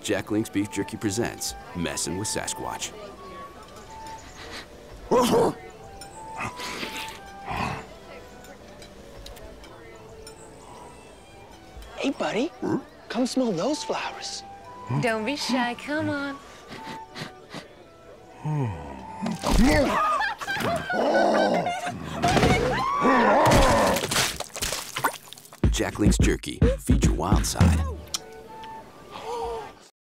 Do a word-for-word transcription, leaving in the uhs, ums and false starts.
Jack Link's Beef Jerky presents Messin' with Sasquatch. Hey, buddy. Huh? Come smell those flowers. Don't be shy, come on. Jack Link's Jerky. Feed your wild side.